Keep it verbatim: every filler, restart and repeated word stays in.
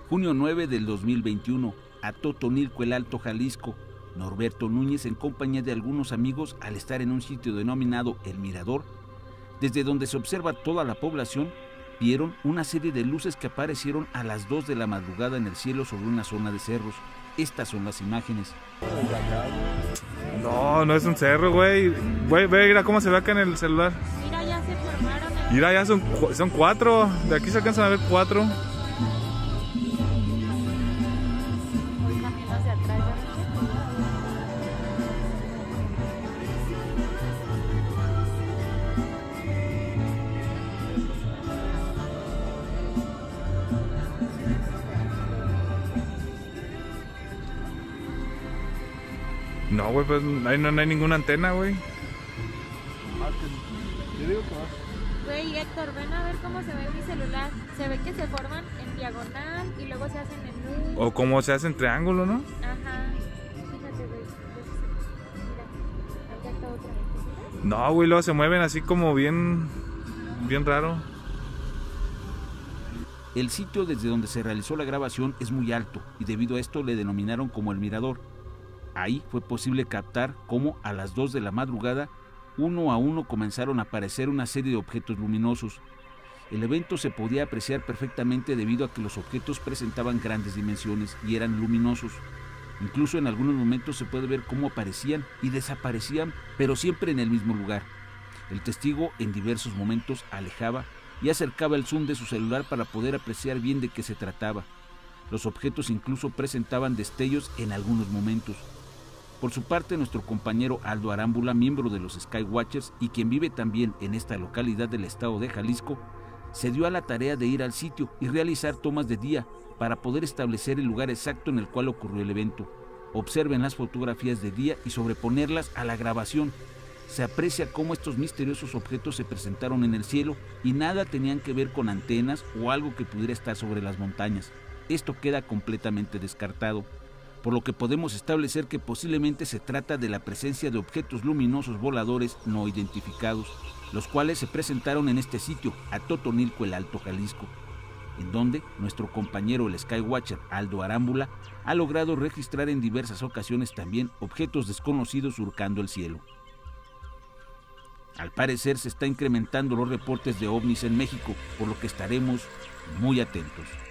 junio nueve del dos mil veintiuno, a Totonilco, el Alto Jalisco. Norberto Núñez, en compañía de algunos amigos, al estar en un sitio denominado El Mirador, desde donde se observa toda la población, vieron una serie de luces que aparecieron a las dos de la madrugada en el cielo sobre una zona de cerros. Estas son las imágenes. No, no es un cerro, güey. Güey, ve, mira cómo se ve acá en el celular. Mira, ya se formaron. El... Mira, ya son, son cuatro. De aquí se alcanzan a ver cuatro. También los de atrás, ¿verdad? No, güey, pues ahí no, no hay ninguna antena, güey. Yo digo que vas. Güey, Héctor, ven a ver cómo se ve en mi celular. Se ve que se forman en diagonal y luego se hacen en U. O como se hace en triángulo, ¿no? Ajá. Fíjate, güey. Mira, acá está otra vez. No, güey, luego se mueven así como bien, bien raro. El sitio desde donde se realizó la grabación es muy alto y debido a esto le denominaron como El Mirador. Ahí fue posible captar cómo a las dos de la madrugada, uno a uno comenzaron a aparecer una serie de objetos luminosos. El evento se podía apreciar perfectamente debido a que los objetos presentaban grandes dimensiones y eran luminosos. Incluso en algunos momentos se puede ver cómo aparecían y desaparecían, pero siempre en el mismo lugar. El testigo en diversos momentos alejaba y acercaba el zoom de su celular para poder apreciar bien de qué se trataba. Los objetos incluso presentaban destellos en algunos momentos. Por su parte, nuestro compañero Aldo Arámbula, miembro de los Skywatchers y quien vive también en esta localidad del estado de Jalisco, se dio a la tarea de ir al sitio y realizar tomas de día para poder establecer el lugar exacto en el cual ocurrió el evento. Observen las fotografías de día y sobreponerlas a la grabación. Se aprecia cómo estos misteriosos objetos se presentaron en el cielo y nada tenían que ver con antenas o algo que pudiera estar sobre las montañas. Esto queda completamente descartado, por lo que podemos establecer que posiblemente se trata de la presencia de objetos luminosos voladores no identificados, los cuales se presentaron en este sitio, a Totonilco, el Alto Jalisco, en donde nuestro compañero el Skywatcher Aldo Arámbula ha logrado registrar en diversas ocasiones también objetos desconocidos surcando el cielo. Al parecer se está incrementando los reportes de ovnis en México, por lo que estaremos muy atentos.